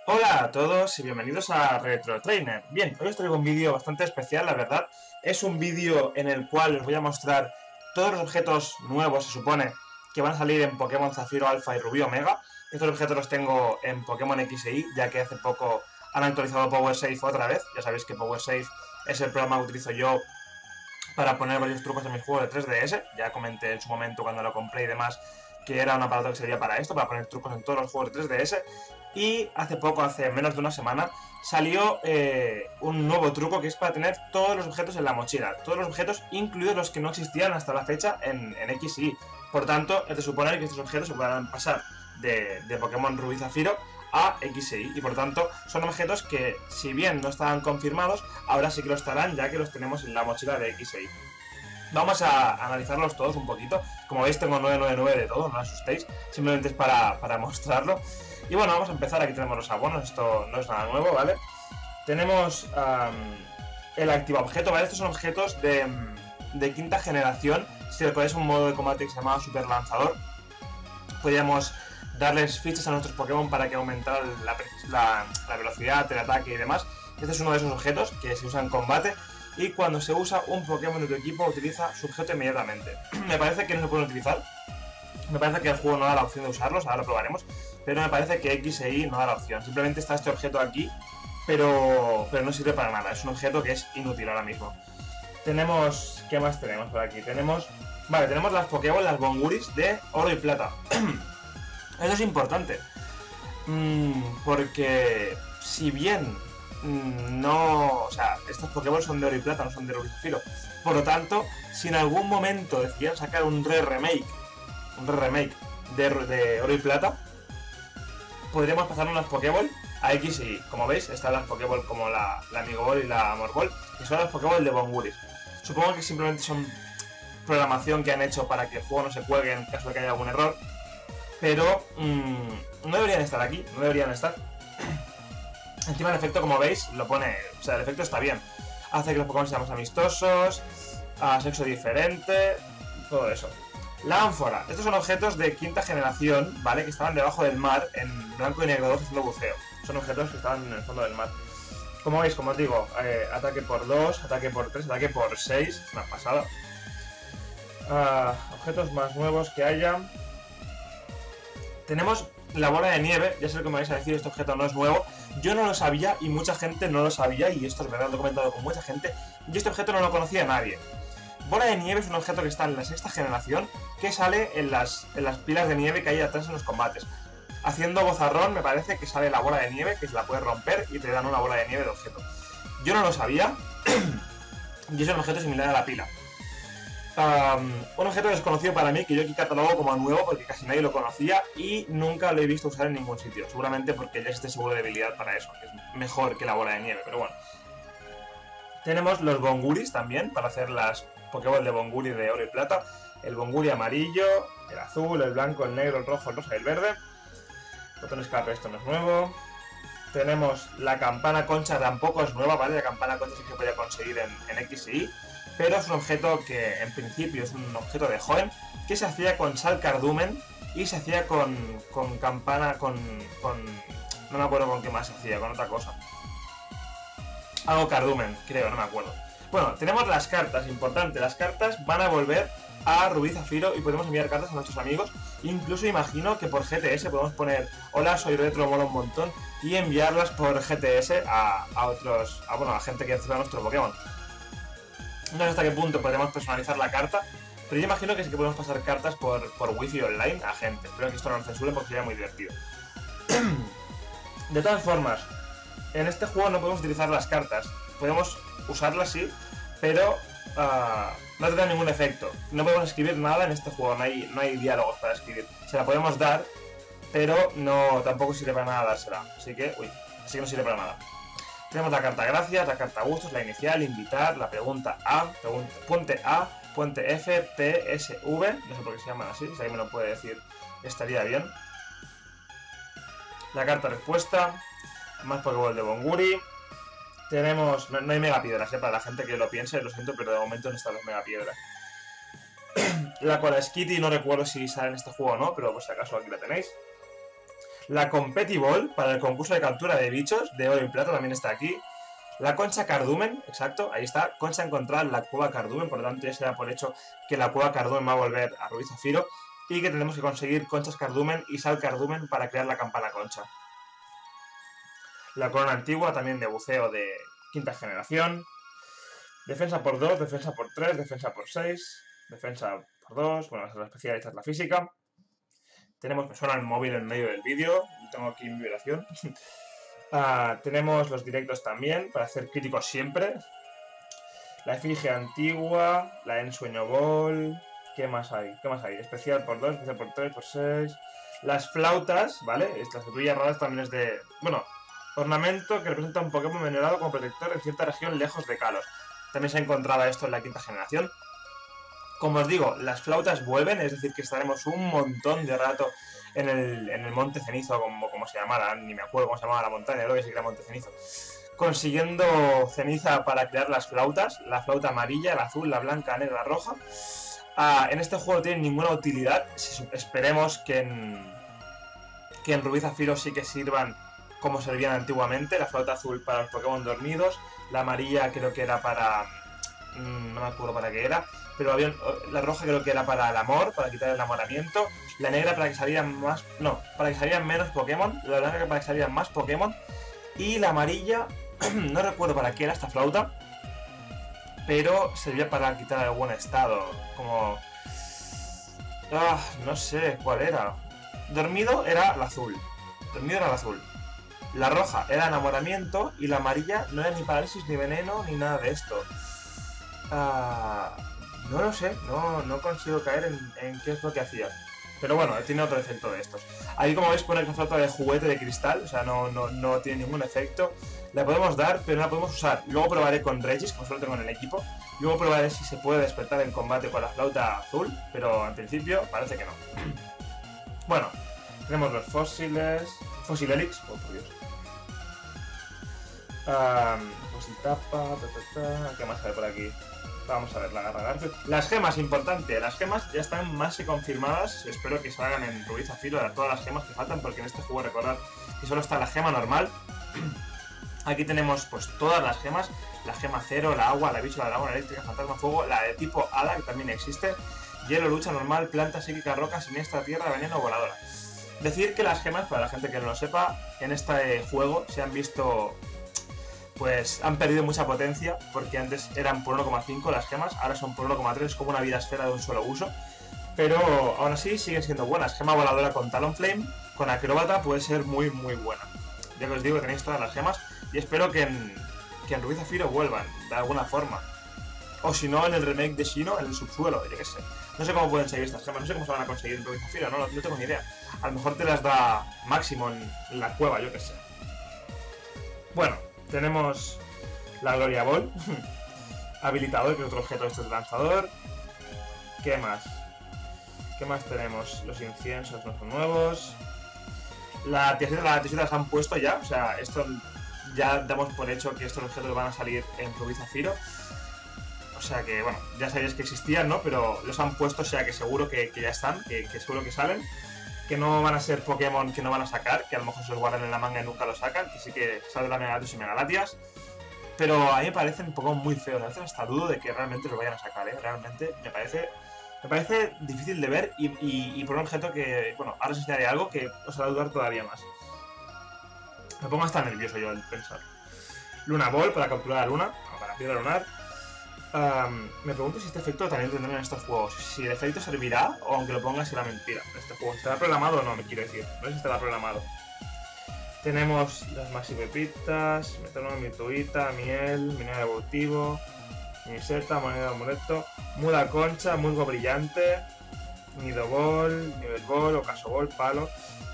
Hola a todos y bienvenidos a Retro Trainer. Bien, hoy os traigo un vídeo bastante especial, la verdad. Es un vídeo en el cual os voy a mostrar todos los objetos nuevos, se supone, que van a salir en Pokémon Zafiro Alpha y Rubí Omega. Estos objetos los tengo en Pokémon X e Y, ya que hace poco han actualizado PowerSafe otra vez. Ya sabéis que PowerSafe es el programa que utilizo yo para poner varios trucos en mis juegos de 3DS. Ya comenté en su momento cuando lo compré y demás que era un aparato que sería para esto, para poner trucos en todos los juegos de 3DS. Y hace poco, hace menos de una semana, salió un nuevo truco que es para tener todos los objetos en la mochila. Todos los objetos, incluidos los que no existían hasta la fecha en X y Y. Por tanto, es de suponer que estos objetos se podrán pasar de Pokémon Rubí Zafiro a X e Y. Y por tanto, son objetos que, si bien no estaban confirmados, ahora sí que lo estarán, ya que los tenemos en la mochila de X e Y. Vamos a analizarlos todos un poquito. Como veis, tengo 999 de todo, no os asustéis. Simplemente es para mostrarlo. Y bueno, vamos a empezar. Aquí tenemos los abonos. Esto no es nada nuevo, ¿vale? Tenemos el activa objeto, ¿vale? Estos son objetos de quinta generación. Si recordáis un modo de combate que se llamaba Super Lanzador, podíamos darles fichas a nuestros Pokémon para que aumentaran la velocidad, el ataque y demás. Este es uno de esos objetos que se usa en combate. Y cuando se usa un Pokémon de tu equipo, utiliza su objeto inmediatamente. Me parece que no se pueden utilizar. Me parece que el juego no da la opción de usarlos, ahora lo probaremos. Pero me parece que X e Y no da la opción. Simplemente está este objeto aquí, pero no sirve para nada. Es un objeto que es inútil ahora mismo. Tenemos... ¿Qué más tenemos por aquí? Tenemos... Vale, tenemos las Pokéball, las Bonguris de oro y plata. Eso es importante. Porque si bien no... O sea, estos Pokémon son de oro y plata, no son de Rubí Zafiro. Por lo tanto, si en algún momento decidieran sacar un remake de oro y plata, podríamos pasar unas Pokéball a X y Y. Como veis, están las Pokéball como la Amigo Ball y la Amor Ball, que son las Pokéball de Bonguris. Supongo que simplemente son programación que han hecho para que el juego no se cuelgue en caso de que haya algún error, pero no deberían estar aquí, no deberían estar. Encima el efecto, como veis, lo pone... O sea, el efecto está bien. Hace que los Pokémon sean más amistosos, a sexo diferente, todo eso. La ánfora. Estos son objetos de quinta generación, ¿vale? Que estaban debajo del mar, en blanco y negro 2 haciendo buceo. Son objetos que estaban en el fondo del mar. Como veis, como os digo, ataque por 2, ataque por 3, ataque por 6. Es una pasada. Objetos más nuevos que haya. Tenemos la bola de nieve. Ya sé lo que me vais a decir, este objeto no es nuevo. Yo no lo sabía y mucha gente no lo sabía, y esto es verdad, lo he comentado con mucha gente. Yo este objeto no lo conocía nadie. Bola de nieve es un objeto que está en la sexta generación, que sale en las pilas de nieve que hay atrás en los combates. Haciendo bozarrón me parece que sale la bola de nieve, que se la puedes romper y te dan una bola de nieve de objeto. Yo no lo sabía, y es un objeto similar a la pila. Un objeto desconocido para mí, que yo aquí catalogo como nuevo porque casi nadie lo conocía y nunca lo he visto usar en ningún sitio. Seguramente porque ya existe seguro de debilidad para eso, que es mejor que la bola de nieve, pero bueno. Tenemos los Bonguris también, para hacer las Pokéball de Bonguri de oro y plata. El Bonguri amarillo, el azul, el blanco, el negro, el rojo, el rosa y el verde. Botón escape, esto no es nuevo. Tenemos la campana concha, tampoco es nueva, ¿vale? La campana concha sí que se podía conseguir en X y Y, pero es un objeto que en principio es un objeto de Hoenn, que se hacía con sal cardumen y se hacía con campana, no me acuerdo con qué más se hacía, con otra cosa. Algo cardumen, creo, no me acuerdo. Bueno, tenemos las cartas, importante, las cartas van a volver a Rubí Zafiro y podemos enviar cartas a nuestros amigos. Incluso imagino que por GTS podemos poner hola, soy Retro, mola un montón, y enviarlas por GTS a otros, a gente que acceda a nuestro Pokémon. No sé hasta qué punto podremos personalizar la carta, pero yo imagino que sí que podemos pasar cartas por Wi-Fi online a gente. Espero que esto no lo censuren porque sería muy divertido. De todas formas, en este juego no podemos utilizar las cartas. Podemos usarlas, sí, pero no tendrá ningún efecto. No podemos escribir nada en este juego, no hay diálogos para escribir. Se la podemos dar, pero no, tampoco sirve para nada dársela. Así que no sirve para nada. Tenemos la carta gracias, la carta gustos, la inicial, invitar, la pregunta A, puente F, P, S, V. No sé por qué se llaman así, si alguien me lo puede decir estaría bien. La carta respuesta, más Pokéball de Bonguri. Tenemos... No hay megapiedras, para la gente que lo piense, lo siento, pero de momento no están las megapiedras. La Cola Skitty no recuerdo si sale en este juego o no, pero por si acaso aquí la tenéis. La Competiball, para el concurso de captura de bichos de oro y plata, también está aquí. La concha cardumen, exacto, ahí está. Concha encontrada en la cueva cardumen, por lo tanto ya se da por hecho que la cueva cardumen va a volver a Rubí Zafiro. Y que tenemos que conseguir conchas cardumen y sal cardumen para crear la campana concha. La corona antigua, también de buceo de quinta generación. Defensa por 2, defensa por 3, defensa por 6, defensa por 2. Bueno, esa es la especial, esta es la física. Tenemos, me suena el móvil en medio del vídeo, tengo aquí mi vibración. Tenemos los directos también, para hacer críticos siempre. La efigie antigua, la ensueño ball. ¿Qué más hay? ¿Qué más hay? Especial por 2, especial por 3, por 6. Las flautas, ¿vale? Estas estatuillas raras también es de... Bueno, ornamento que representa un Pokémon venerado como protector en cierta región lejos de Kalos. También se encontraba esto en la quinta generación. Como os digo, las flautas vuelven, es decir, que estaremos un montón de rato en el Monte Cenizo, como se llamara, ni me acuerdo cómo se llamaba la montaña, creo que sí que era Monte Cenizo. Consiguiendo ceniza para crear las flautas, la flauta amarilla, la azul, la blanca, la negra, la roja. En este juego no tienen ninguna utilidad, esperemos que en Rubí Zafiro sí que sirvan como servían antiguamente. La flauta azul para los Pokémon dormidos, la amarilla creo que era para... no me acuerdo para qué era, pero había, la roja creo que era para el amor, para quitar el enamoramiento, la negra para que salieran más... no, para que salieran menos Pokémon, la blanca para que salieran más Pokémon, y la amarilla, no recuerdo para qué era esta flauta, pero servía para quitar algún estado, como... no sé cuál era. Dormido era el azul, La roja era enamoramiento y la amarilla no era ni parálisis, ni veneno, ni nada de esto. No lo sé, no consigo caer en qué es lo que hacía. Pero bueno, tiene otro efecto de estos. Ahí, como veis, pone que es una flauta de juguete de cristal, o sea, no tiene ningún efecto. La podemos dar, pero no la podemos usar. Luego probaré con Regis, como solo tengo en el equipo. Luego probaré si se puede despertar en combate con la flauta azul, pero en principio parece que no. Bueno, tenemos los fósiles... Fosilelix, oh por Dios. Fósil tapa, ¿qué más hay por aquí? Vamos a ver, la garra Garfield. Las gemas, importante. Las gemas ya están más que confirmadas. Espero que salgan en Rubí Zafiro todas las gemas que faltan, porque en este juego recordad que solo está la gema normal. Aquí tenemos pues todas las gemas. La gema cero, la agua, la bicho, la dragón, eléctrica, fantasma, fuego, la de tipo hada, que también existe. Hielo, lucha normal, planta, psíquica, roca, siniestra, tierra, veneno, voladora. Decir que las gemas, para la gente que no lo sepa, en este juego se han visto... pues han perdido mucha potencia, porque antes eran por 1,5 las gemas, ahora son por 1,3, como una vida esfera de un solo uso. Pero aún así siguen siendo buenas. Gema voladora con Talonflame, con acróbata puede ser muy buena. Ya que os digo, tenéis todas las gemas y espero que en Rubí Zafiro vuelvan, de alguna forma. O si no, en el remake de Shino, en el subsuelo, yo qué sé. No sé cómo pueden seguir estas gemas, no sé cómo se van a conseguir en Rubí Zafiro, no tengo ni idea. A lo mejor te las da Máximo en la cueva, yo qué sé. Bueno, tenemos la Gloria Ball, habilitador, que es otro objeto de este lanzador. ¿Qué más? ¿Qué más tenemos? Los inciensos no son nuevos. La tiesita las han puesto ya, o sea, esto ya damos por hecho que estos objetos van a salir en Rubí Zafiro. O sea que, bueno, ya sabéis que existían, ¿no? Pero los han puesto, o sea que seguro que ya están, que seguro que salen. Que no van a ser Pokémon que no van a sacar, que a lo mejor se los guardan en la manga y nunca los sacan, que sí que saldrán Megalatios y Megalatias. Pero a mí me parecen Pokémon muy feos, a veces hasta dudo de que realmente los vayan a sacar, ¿eh? Realmente me parece difícil de ver y por un objeto que, bueno, ahora os enseñaré algo que os hará dudar todavía más. Me pongo hasta nervioso yo al pensar. Luna Ball para capturar a Luna, o para piedra lunar. Me pregunto si este efecto también tendrán en estos juegos. Si el efecto servirá o aunque lo ponga será mentira. Este juego estará programado o no, me quiero decir. No sé si estará programado. Tenemos las Maxi Pepitas, Metrónomo, Mituita, Miel, Mineral Evolutivo, Miseta, Moneda de Amuleto, Muda Concha, Musgo Brillante, Nido Ball, Nivel Ball, Ocaso Ball, Palo.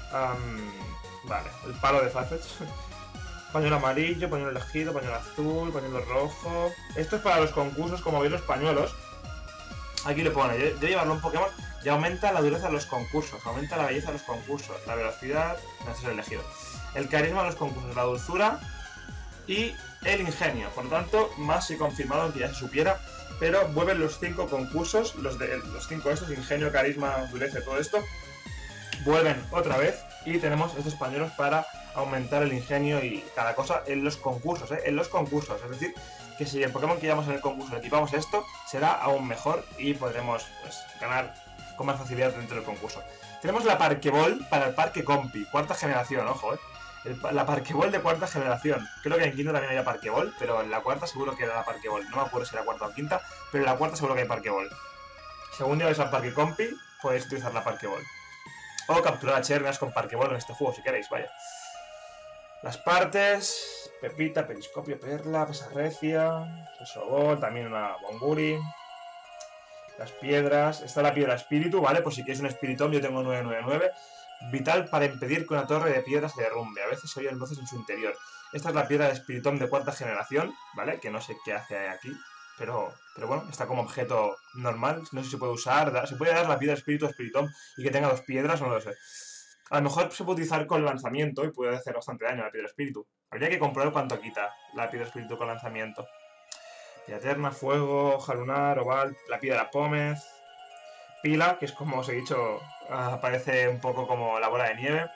Vale, el palo de Farfetch. Pañuelo amarillo, pañuelo elegido, pañuelo azul, pañuelo rojo. Esto es para los concursos, como veis los pañuelos. Aquí le pone, yo llevarlo un Pokémon y aumenta la dureza de los concursos, aumenta la belleza de los concursos, la velocidad, no es el elegido. El carisma de los concursos, la dulzura y el ingenio. Por lo tanto, más si confirmado que ya se supiera, pero vuelven los 5 concursos, los 5 estos, ingenio, carisma, dureza, todo esto. vuelven otra vez y tenemos estos pañuelos para aumentar el ingenio y cada cosa en los concursos, en los concursos. Es decir, que si el Pokémon que llevamos en el concurso le equipamos esto, será aún mejor y podremos pues, ganar con más facilidad dentro del concurso. Tenemos la Parkeball para el Parque Compi, cuarta generación, ojo, la Parkeball de cuarta generación. Creo que en quinta también había Parkeball, pero en la cuarta seguro que era la Parkeball. No me acuerdo si era cuarta o quinta, pero en la cuarta seguro que hay Parkeball. Según llegáis al Parque Compi, podéis utilizar la Parkeball. O capturar a Chernas con Parkeball en este juego, si queréis, vaya. Las partes, Pepita, Periscopio, Perla, Pesarrecia, Resobol, también una Bonguri. Las piedras, está la piedra espíritu, ¿vale? Pues si queréis un espiritón, yo tengo 999. Vital para impedir que una torre de piedras se derrumbe. A veces se oyen voces en su interior. Esta es la piedra de espiritón de cuarta generación, ¿vale? Que no sé qué hace aquí, pero bueno, está como objeto normal. No sé si se puede usar. Se puede dar la piedra espíritu a espiritón y que tenga 2 piedras, no lo sé. A lo mejor se puede utilizar con lanzamiento y puede hacer bastante daño a la piedra espíritu. Habría que comprobar cuánto quita la piedra espíritu con lanzamiento. Piedra eterna, fuego, hoja lunar, oval, la piedra pómez, pila, que es como os he dicho, aparece un poco como la bola de nieve.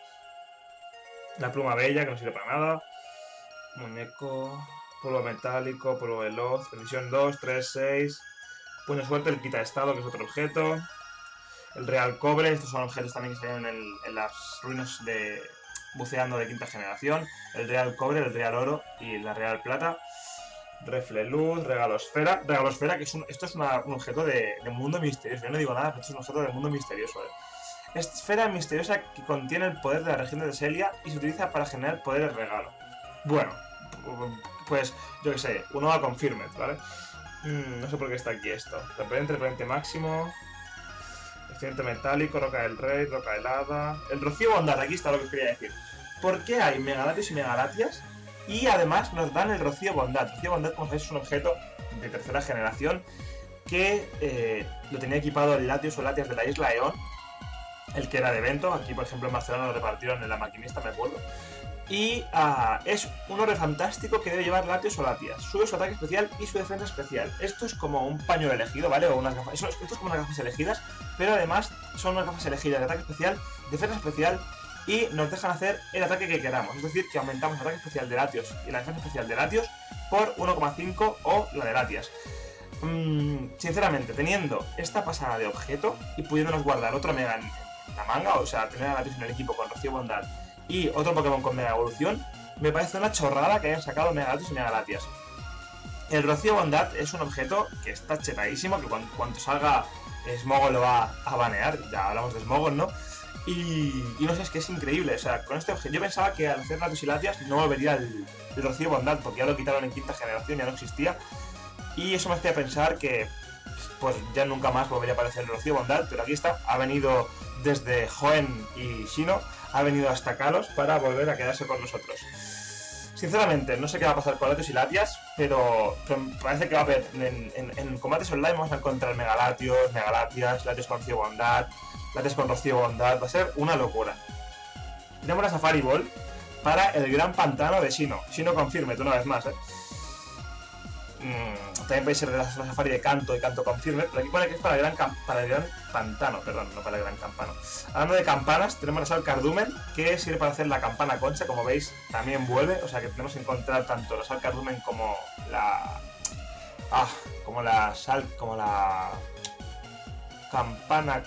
La pluma bella, que no sirve para nada. Muñeco, polvo metálico, polvo veloz, precisión 2, 3, 6. Puño suerte, el quita estado, que es otro objeto. El real cobre, estos son objetos también que salieron en las ruinas de buceando de quinta generación. El real cobre, el real oro y la real plata. Refle luz, regalosfera. Regalosfera, que esto es un objeto de mundo misterioso. Yo no digo nada, pero esto es un objeto de mundo misterioso. Esta esfera misteriosa que contiene el poder de la región de Teselia y se utiliza para generar poderes regalo. Bueno, pues yo qué sé, uno va con Firmet, ¿vale? No sé por qué está aquí esto. Repelente máximo. Accidente metálico, roca del rey, roca helada. El rocío bondad, aquí está lo que os quería decir. ¿Por qué hay megalatios y megalatias? Y además nos dan el rocío bondad. El rocío bondad, como sabéis, es un objeto de tercera generación que lo tenía equipado el Latios o Latias de la isla Eón, el que era de evento. Aquí, por ejemplo, en Barcelona lo repartieron en la maquinista, me acuerdo. Y es un orbe fantástico que debe llevar Latios o Latias. Sube su ataque especial y su defensa especial. Esto es como un pañuelo elegido, ¿vale? O unas gafas. Esto es como unas gafas elegidas, pero además son unas gafas elegidas de ataque especial, defensa especial y nos dejan hacer el ataque que queramos. Es decir, que aumentamos el ataque especial de Latios y la defensa especial de Latios por 1,5 o la de Latias. Sinceramente, teniendo esta pasada de objeto y pudiéndonos guardar otro Mega en la manga, o sea, tener a Latios en el equipo con Rocío Bondad y otro Pokémon con Mega Evolución, me parece una chorrada que hayan sacado Mega Latios y Mega Latias. El Rocío Bondad es un objeto que está chetadísimo, que cuando salga Smogol lo va a banear, ya hablamos de Smogol, ¿no? Y no sé, es que es increíble, o sea, con este objeto yo pensaba que al hacer Latios y Latias no volvería el Rocío Bondad, porque ya lo quitaron en quinta generación, ya no existía, y eso me hacía pensar que pues ya nunca más volvería a aparecer el Rocío Bondad, pero aquí está, ha venido desde Hoenn y Shino, ha venido hasta Kalos para volver a quedarse con nosotros. Sinceramente, no sé qué va a pasar con Latios y Latias, pero parece que va a haber en combates online vamos a encontrar Megalatios, Megalatias, Latios con Rocío Bondad, Latias con Rocío Bondad, va a ser una locura. Tenemos la Safari Ball para el gran pantano de Shino. Shino confirme, una vez más, también puede ser de la Safari de Kanto y Kanto confirme, pero aquí pone que es para el gran pantano, perdón, no para el gran campano. Hablando de campanas, tenemos la sal cardumen, que sirve para hacer la campana concha, como veis, también vuelve, o sea que tenemos que encontrar tanto la sal cardumen como la... como la campana...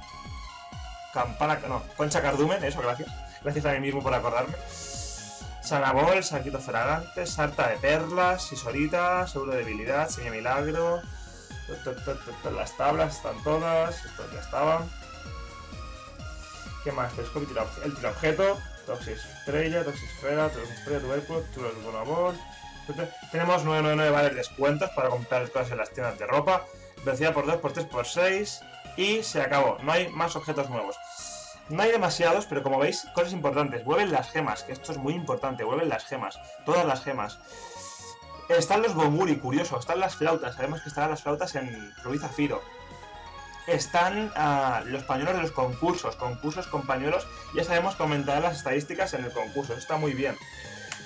concha cardumen, eso, gracias. Gracias a mí mismo por acordarme. Sanabol, saquito fragante, sarta de perlas, sisorita, seguro de debilidad, seña milagro. Las tablas están todas, estos ya estaban. ¿Qué más? El tiraobjeto, Toxisfera, tubérculo, tubérculo. Tenemos 999 vales descuentos para comprar cosas en las tiendas de ropa. Velocidad por 2, por 3, por 6. Y se acabó, no hay más objetos nuevos. No hay demasiados, pero como veis, cosas importantes. Vuelven las gemas, que esto es muy importante. Vuelven las gemas, todas las gemas. Están los Bonguri, curioso. Están las flautas, sabemos que estarán las flautas en Rubí Zafiro. Están los pañuelos de los concursos con pañuelos. Ya sabemos que aumentarán las estadísticas en el concurso, eso está muy bien.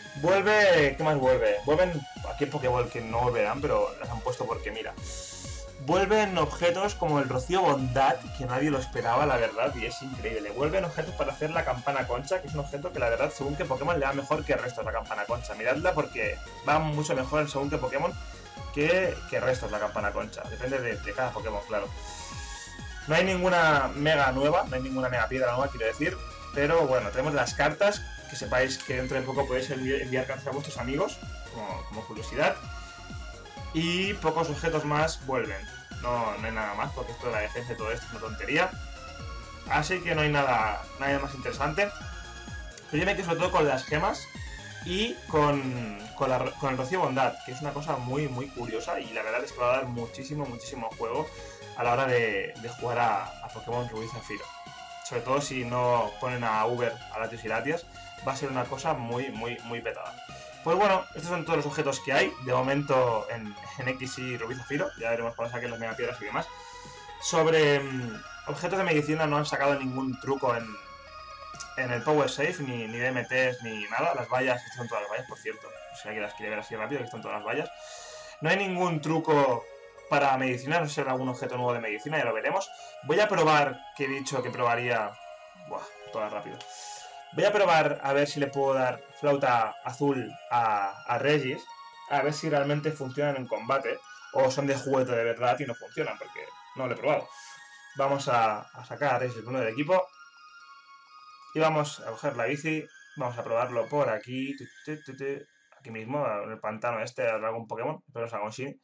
Vuelve, ¿qué más vuelve? Vuelven, aquí en Pokéball que no volverán, pero las han puesto porque mira. Vuelven objetos como el Rocío Bondad, que nadie lo esperaba, la verdad, y es increíble. Vuelven objetos para hacer la campana concha, que es un objeto que la verdad, según que Pokémon, le va mejor que el resto de la campana concha. Miradla porque va mucho mejor en según que Pokémon que el resto de la campana concha. Depende de cada Pokémon, claro. No hay ninguna mega nueva, no hay ninguna mega piedra nueva, quiero decir. Pero bueno, tenemos las cartas, que sepáis que dentro de poco podéis enviar cartas a vuestros amigos, como curiosidad. Y pocos objetos más vuelven. No hay nada más, porque esto de la defensa y todo esto es una tontería. Así que no hay nada más interesante. Pero yo me quedo sobre todo con las gemas y con el Rocío Bondad, que es una cosa muy curiosa y la verdad es que va a dar muchísimo juego a la hora de jugar a Pokémon Rubí y Zafiro. Sobre todo si no ponen a Uber a Latios y Latias, va a ser una cosa muy petada. Pues bueno, estos son todos los objetos que hay, de momento en X y Rubí Zafiro, ya veremos cuando saquen las megapiedras y demás. Sobre objetos de medicina no han sacado ningún truco en el Power Safe, ni DMTs, ni nada. Las vallas, estas son todas las vallas, por cierto, si alguien las quiere ver así rápido, aquí están todas las vallas. No hay ningún truco para medicina, no sé si habrá algún objeto nuevo de medicina, ya lo veremos. Voy a probar, que he dicho que probaría... Buah, todas rápido. Voy a probar a ver si le puedo dar flauta azul a Regis, a ver si realmente funcionan en combate, o son de juguete de verdad y no funcionan, porque no lo he probado. Vamos a sacar a Regis el uno del equipo, y vamos a coger la bici, vamos a probarlo por aquí, aquí mismo, en el pantano este, habrá algún Pokémon, pero os hago un Shiny.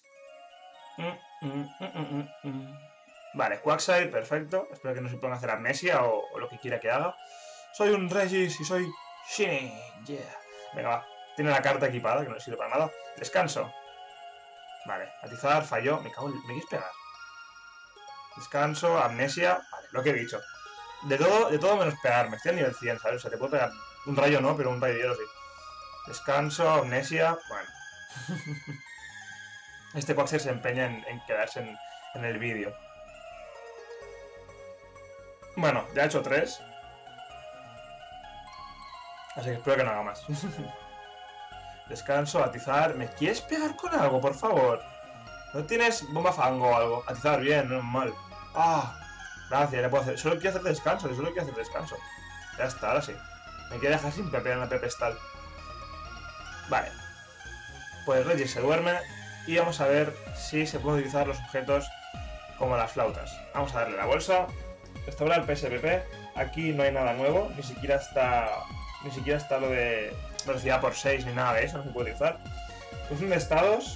Vale, Quagsire, perfecto, espero que no se puedan hacer amnesia o lo que quiera que haga. Soy un Regis y soy Shiny, yeah. Venga, va. Tiene la carta equipada, que no le sirve para nada. Descanso. Vale, atizar, falló. Me quieres pegar. Descanso, amnesia. Vale, lo que he dicho. De todo menos pegarme. Estoy a nivel 100, ¿sabes? O sea, te puedo pegar. Un rayo no, pero un rayo hielo sí. Descanso, amnesia. Bueno. Este Quagsire se empeña en quedarse en el vídeo. Bueno, ya he hecho 3. Así que espero que no haga más. Descanso, atizar. ¿Me quieres pegar con algo, por favor? ¿No tienes bomba fango o algo? Atizar, bien, no es mal. Ah, gracias, le puedo hacer. Solo quiero hacer descanso, Ya está, ahora sí. Me quiere dejar sin pepe en la pepestal. Vale. Pues Regis se duerme. Y vamos a ver si se pueden utilizar los objetos como las flautas. Vamos a darle la bolsa. Restaurar PSPP. Aquí no hay nada nuevo. Ni siquiera está lo de velocidad por 6 ni nada de eso, no se puede utilizar. Fusión de estados.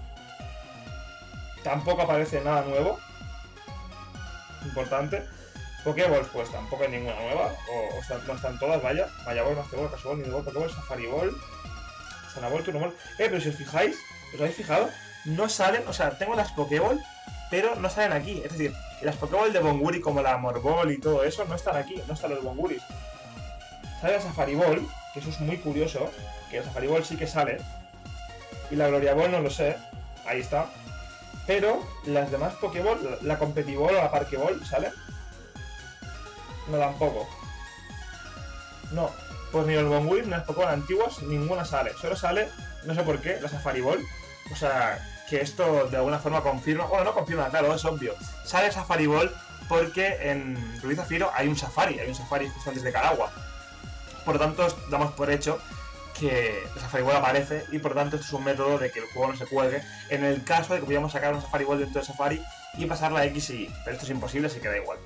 Tampoco aparece nada nuevo. Importante. Pokéballs, pues tampoco hay ninguna nueva. No están todas, vaya. Vaya Ball, Master Ball, Casual, Mini Ball, Pokéball, Safari Ball, Sanaball, Turball. Pero si os fijáis, ¿os habéis fijado? No salen, o sea, tengo las Pokéball, pero no salen aquí. Es decir, las Pokéball de Bonguri como la Morbol y todo eso no están aquí, no están los Bonguris. Sale la Safari Ball, que eso es muy curioso, que la Safari Ball sí que sale. Y la Gloria Ball no lo sé, ahí está. Pero las demás Pokéball, la Competiball o la Parque Ball, ¿sale? No, tampoco. No, pues ni los Bonguris ni las Pokémon antiguas, ninguna sale. Solo sale, no sé por qué, la Safari Ball. O sea, que esto de alguna forma confirma... Bueno, no confirma, claro, es obvio. Sale Safari Ball porque en Rubí Zafiro hay un Safari justo antes de Caragua. Por lo tanto, damos por hecho que el Safari Ball aparece y por lo tanto esto es un método de que el juego no se cuelgue en el caso de que pudiéramos sacar un Safari Ball dentro de Safari y pasarla a X y Y. Pero esto es imposible, así que da igual.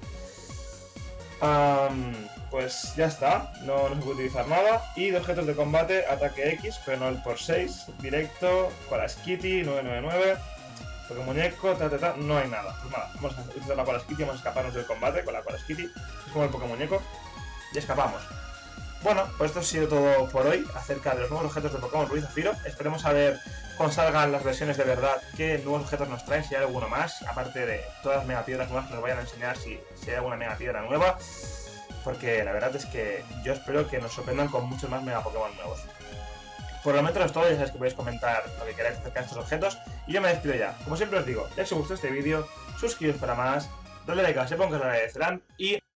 Pues ya está, no se puede utilizar nada. Y de objetos de combate, ataque X, pero no el por 6, directo, con la Skitty, 999, porque muñeco, no hay nada. Pues nada, vamos a utilizar la Cola Skitty, vamos a escaparnos del combate con la Cola Skitty, es como el Pokémon muñeco, y escapamos. Bueno, pues esto ha sido todo por hoy acerca de los nuevos objetos de Pokémon Rubí y Zafiro. Esperemos a ver cuando salgan las versiones de verdad qué nuevos objetos nos traen, si hay alguno más, aparte de todas las megapiedras nuevas que nos vayan a enseñar, si hay alguna megapiedra nueva. Porque la verdad es que yo espero que nos sorprendan con muchos más mega Pokémon nuevos. Por lo menos es todo, ya sabéis que podéis comentar lo que queráis acerca de estos objetos. Y yo me despido ya. Como siempre os digo, si os gustó este vídeo, suscribiros para más, dadle like a ese, que os lo agradecerán y...